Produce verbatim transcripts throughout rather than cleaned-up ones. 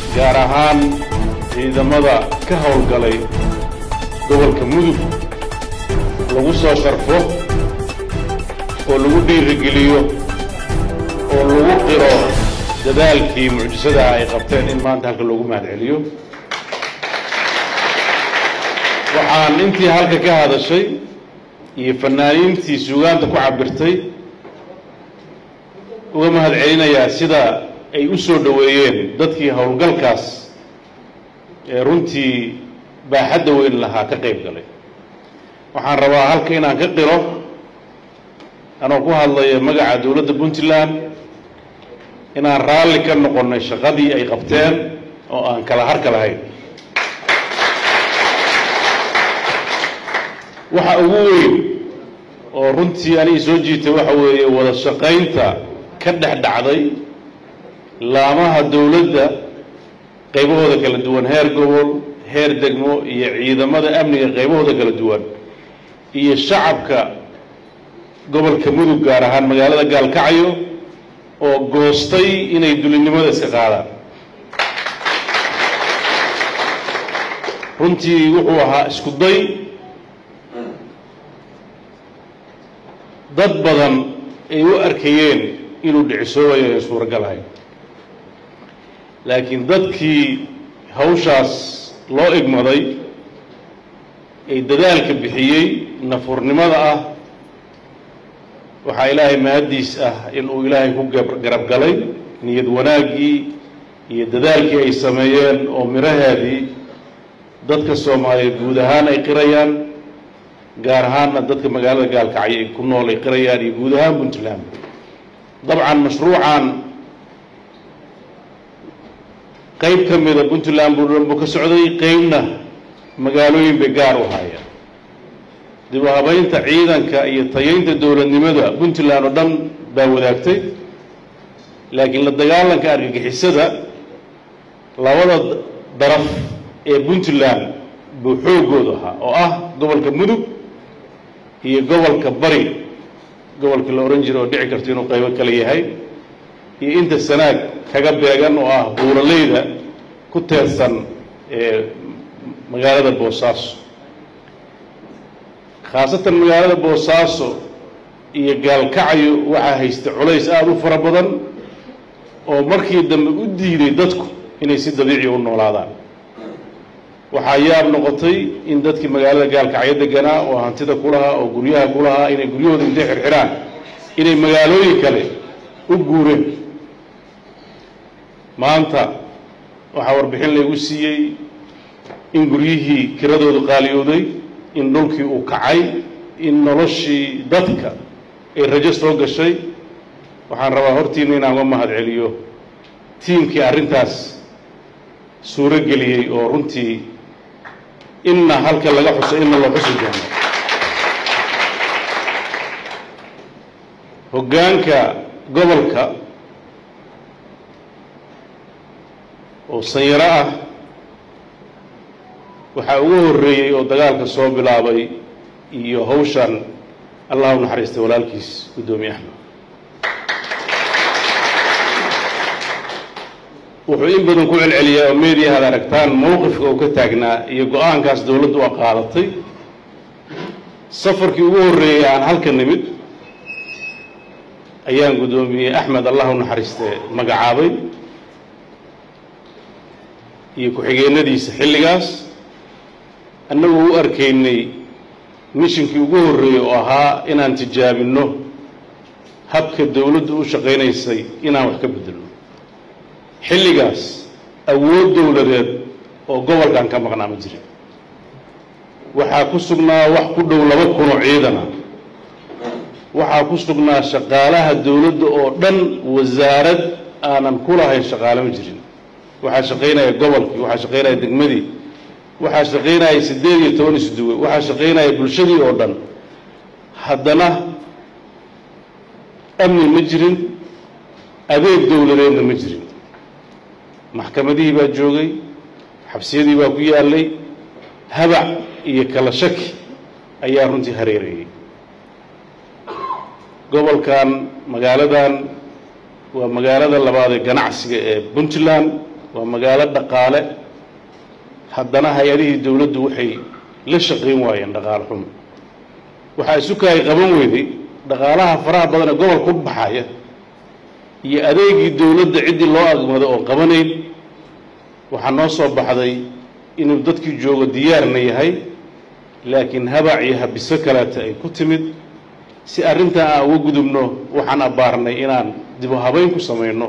gaar ahaan ciidamada ka howlgalay gobolka Mudug lagu soo sharfo oo lagu dhiirigeliyo oo lagu qiro dadaalkii mucjisada ay qabteen in maanta halka loogu mahadceliyo. waxaan intii halka ka hadashay iyo fanaaniintii suugaanta ku cabirtay uga mahadcelinayaa sida ay u soo dhaweeyeen dadkii howlgalkaas ee runtii baaxadda weyn lahaa ka qayb galay. waxaan rabaa halka inaan ka qiro anoo ku hadlaya magaca dowladda Puntland inaan raalli ka noqonnay shaqadii ay qabteen oo aan kala harka lahayn. waxa ugu weyn oo runtii aniga soo jiitay waxa weeye wada shaqaynta ka dhex dhacday laamaha dowladda qaybahooda kala duwan, heer gobol, heer degmo iyo ciidamada amniga qaybahooda kala duwan iyo shacabka gobolka Mudug gaar ahaan magaalada Gaalkacyo oo goostay inay dulinimada iska qaadaan. runtii wuxuu ahaa isku day dad badan ay u arkayeen inuu dhicisoobayo ee suuragal ahayn, laakiin dadkii hawshaas loo igmaday ay dadaalka bixiyey nafurnimada ah waxaa ilaahay mahadiis ah inuu ilaahay ku garab galay niyad wanaaggii iyo dadaalkii ay sameeyeen oo miraheedii dadka Soomaaliyeed guud ahaan ay qirayaan, gaar ahaanna dadka magaalada Gaalkacyo ay ku nool ay qirayaan iyo guud ahaan Puntland. dabcan mashruucan qayb ka mida Puntland buu ka socday, qaybna magaalooyin bay gaar u hayaan. dib u habaynta ciidanka iyo tayeynta dowladnimada Puntland oo dhan baa wadaagtay, laakiin la dagaalanka argagixisada labada daraf ee Puntland buu xoogooda ahaa oo ah gobolka Mudug iyo gobolka Bari, gobolka la oran jiray oo dhici karto inuu qaybo kale yahay, iyo inta Sanaag kaga beegan oo ah buuraleyda ku teersan ee magaalada Boosaaso. khaasatan magaalada Boosaaso iyo Gaalkacyo waxaa haysta culays aad u fara badan oo markii dambe u diiday dadku inay si dabiici u noolaadaan. waxaa yaab noqotay in dadkii magaalada Gaalkacyo deganaa oo hantida ku lahaa oo guryaha ku lahaa inay guryahooda intay xirxiraan inay magaalooyin kale u guureen. maanta waxaa warbixin laygu siiyey in guryihii kiradoodu qaaliyooday, in dhulkii uu kacay, in noloshii dadka ay rajo soo gashay. waxaan rabaa hortiina inaan uga mahadceliyo tiimkii arrintaas suuro geliyey oo runtii inna halka laga xuso inna loo xusi doono. hoggaanka gobolka oo sanyaro ah waxaa ugu horreeyey oo dagaalka soo bilaabay iyo hawshan allah u naxariistay walaalkiis guddoomiye Axmed. wuxuu in badan ku celceliyaa oo meediyaha aad aragtaan mowqifka uu ka taagnaa iyo go-aankaas dowladdu waa qaadatay. safarkii ugu horreeyey aan halka nimid ayaan guddoomiye Axmed allah u naxariistay magacaabay iyo ku-xigeenadiisa xilligaas, annagoo u arkaynay mishinkii ugu horreeyey oo ahaa inaan tijaabinno habka dowladdu u shaqaynaysay inaan wax ka beddelno. xilligaas awood dowladeed oo gobolkan ka maqnaa ma jirin. waxaa ku sugnaa wax ku dhow laba kun oo ciidana, waxaa ku sugnaa shaqaalaha dowladda oo dhan, wasaarad aanan ku lahayn shaqaale ma jirin. waxaa shaqaynaya gobolkii, waxaa shaqaynaya degmadii, waxaa shaqaynaya siddeed iyo toban isduwe, waxaa shaqaynaya bulshadii oo dhan. haddana amni ma jirin, adeeg dowladeedna ma jirin. maxkamadihii baa joogay, xabsiyadii baa ku yaallay, habac iyo kala shaki ayaa runtii hareerayay. gobolkan magaaladan waa magaalada labaad ee ganacsiga ee Puntland ومقالة دقالة حدنا هيديه الدولة دوحي لشقين واين دقال حم وحاسوك هاي قبون ويدي دقالها فراه بدنا قبل كب حاية يأذيك الدولة عدي الله أقمد أو قبنين وحنوصل بحضي إنه بدك جوج ديارنا يهي لكن هبعيها بسكرة أي كتمد si arinta aan ugu gudubno waxaan abaarnay inaan dib u habeyn ku sameeyno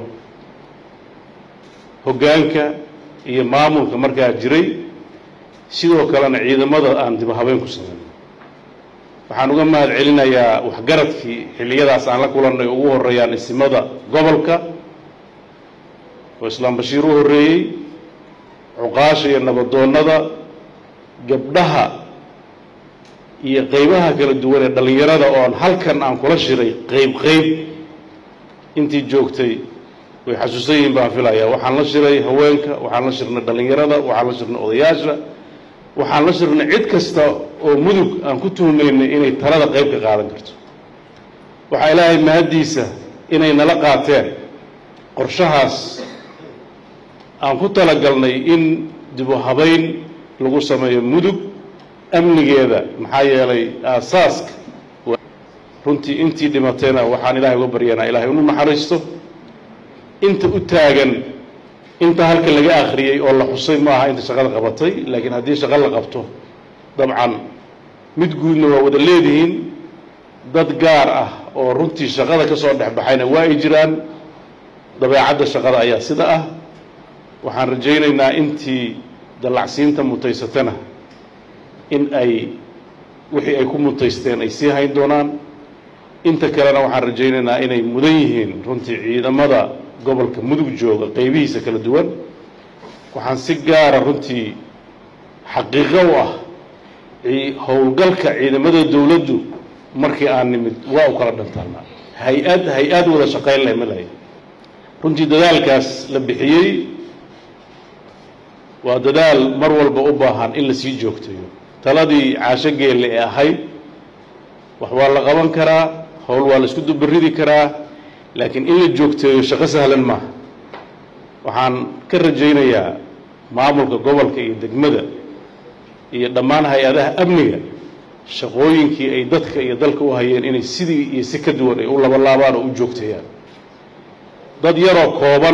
hoggaanka iyo maamulka markaa jiray sidoo kalena ciidamada aan dib u habeyn ku sameeyno waxaan uga mahad celinayaa waxgaradkii xilliyadaas aan la kulannay ugu horeeyaan isimada gobolka oo Islaam Bashiir u horeeyay cuqaasha iyo nabadoonnada gabdhaha iyo qaybaha kala duwan ee dhalinyarada oo halkan aan kula shiray qayb qayb intii joogtay way xasuusayeen baan filayaa waxaan la shiray haweenka waxaan la shirnay dhalinyarada waxaan la shirnay odayaasha waxaan la shirnay cid kasta oo mudug aan ku tuhmeynay inay talada qayb ka qaadan karto waxa ilaahay mahadiisa inay nala qaateen qorshahaas aan ku talagalnay in dib u habeyn lagu sameeyo mudug amnigeeda maxaa yeelay aasaaska runtii intii dhimatayna waxaan ilaahay uga baryanaa ilaahay inuu naxariisto inta u taagan inta halka laga akhriyay oo la xusay ma aha inta shaqada qabatay laakiin haddii shaqo la qabto dabcan mid guudna waa wada leedihiin dad gaar ah oo runtii shaqada ka soo dhex baxayna waa ay jiraan dabeecadda shaqada ayaa sida ah waxaan rajaynaynaa intii dallacsiinta mutaysatana in ay wixii ay ku mutaysteen ay sii hayn doonaan inta kalena waxaan rajaynaynaa inay mudan yihiin runtii ciidamada gobolka mudug jooga qaybihiisa kala duwan waxaan si gaara runtii xaqiiqo u ah howlgalka ciidamada dowladdu markii aan nimid waa u kala dhantaanaa hay-ad hay-ad wada shaqayn leh ma lahayn runtii dadaalkaas la bixiyey waa dadaal mar walba u baahan in la sii joogtayo taladii caasho geelle ee ahayd wax waa la qaban karaa howl waa la isku dubaridi karaa laakiin in la joogteeyo shaqo sahlan maaha waxaan ka rajaynayaa maamulka gobolka iyo degmada iyo dhammaan hay-adaha amniga shaqooyinkii ay dadka iyo dalka u hayeen inay sidii iyo si ka duwan ay u labalaabaan oo u joogteeyaan dad yaroo kooban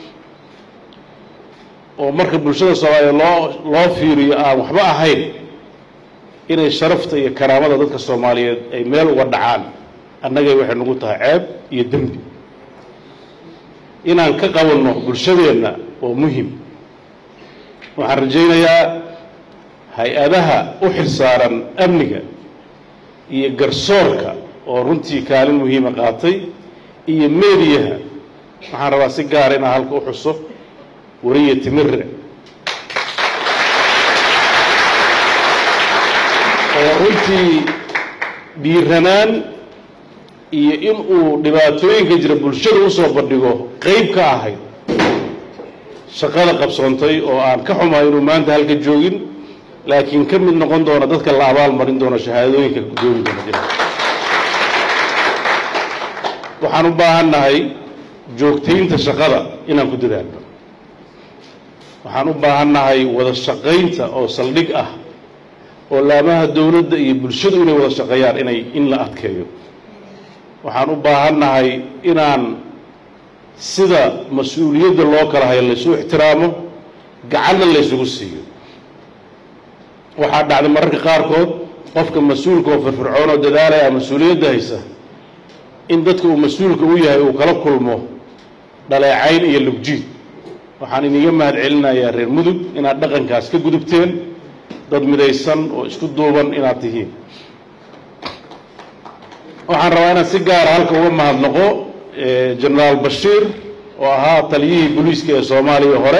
oo marka bulshada Soomaaliyeed loo loo fiiriyo aan waxba ahayn inay sharafta iyo karaamada dadka Soomaaliyeed ay meel uga dhacaan annaga waxay nagu tahay ceeb iyo dambi inaan ka qabanno bulshadeena oo muhiim waxaan rajaynayaa hay-adaha u xilsaaran amniga iyo garsoorka oo runtii kaalin muhiima qaatay iyo meediyaha waxaan rabaa si gaar inaan halka u xuso wariye Timire oo runtii dhiiranaan iyo in uu dhibaatooyinka jira bulshada u soo bandhigo qayb ka ahayd shaqada qabsoontay oo aan ka xumahay inuu maanta halka joogin laakiin ka mid noqon doona dadka la abaal marin doona shahaadooyinka gudoomi doona jira waxaan u baahannahay joogtaynta shaqada inaan ku dadaalno waxaan u baahannahay wada shaqaynta oo saldhig ah oo laamaha dawladda iyo bulshadu inay wada shaqeeyaan inay in la adkeeyo waxaan u baahannahay inaan sida mas'uuliyadda loo kala hayo la isu ixtiraamo gacanna la isugu siiyo waxaa dhacday mararka qaarkood qofka mas-uulka oo firfircoon oo dadaalaya mas-uuliyadda haysa in dadka uu mas-uulka u yahay uu kala kulmo dhaleecayn iyo lugjiid waxaan iniga mahad celinayaa reer mudug inaad dhaqankaas ka gudubteen dad midaysan oo isku duuban inaad tihiin waxaan rabaa inaan si gaara halka uga mahadnaqo jenaraal Bashiir oo ahaa taliyihii booliiska ee Soomaaliya hore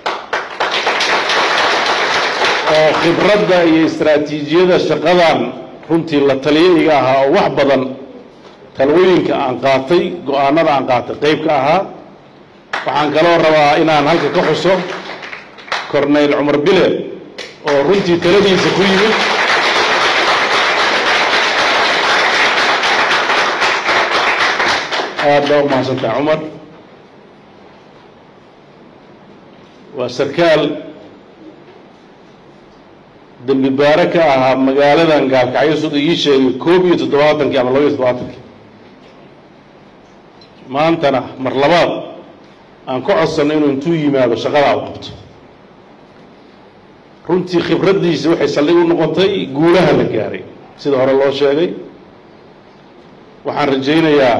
oo khibradda iyo istaraatiijiyada shaqadan runtii la taliyayga ahaa oo wax badan talooyinka aan qaatay go'aanada aan qaatay qayb ka ahaa waxaan kaloo rabaa inaan halka ka xuso Corneyl Cumar Bile oo runtii taladiisa ku yimid aad baa u mahadsantahay Cumar وسركال دم بباركة مقالة قال كعيسود يشيل كوبي تدواتن كعمل لويس دواتن ما أنتنا مرلبات أنكو أصلا إنه انتوي ما بشغل عوض runtii khibraddiisa waxay saldhig u noqotay guulaha la gaaray sida hore loo sheegay waxaan rajaynayaa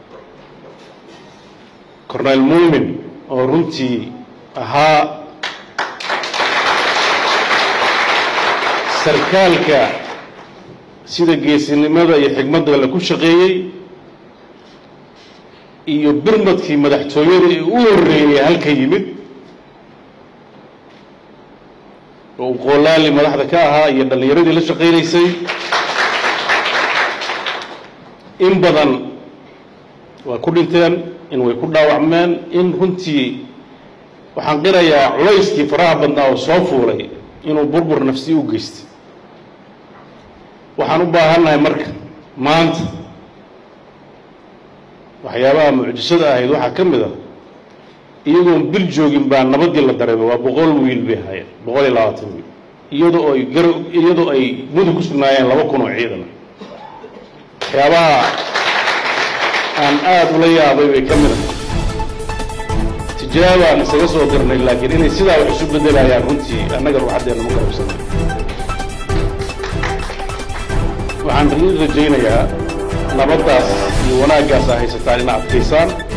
Cornel Muumin oo runtii ahaa sarkaalka sida geesinimada iyo xigmadda la ku shaqeeyay iyo birmadkii madaxtooyada ee u horeeyay halka yimid وقولالي مدحدا كاها iyo dhalinyaradi la shaqeeysay in badan waa ku dhinteen in way ku dhaawacmeen in runtii waxaan qirayaa culayskii faraha badnaa oo soo fuulay inuu burbur nafsi u geystay waxaan u baahanahay marka maanta waxyaabaha mucjisada ahayd waxa kamid ah iyadoo bil joogin baa nabadii la dareemay waa boqol wiil bay hayeen boqol iyo labaatan wiil iyadoo ay garo iyadoo ay mudug ku sugnaayeen laba kun oo ciidan waxyaabaha aan aad u la yaabay way kamid ah tijaabaan isaga soo dirnay laakiin inay sidaa wax isu bedelayaan runtii annaga ruuxadeena ma qarabsan waxaan rajaynayaa nabadaas iyo wanaaggaas ay haysataan in adkeysaan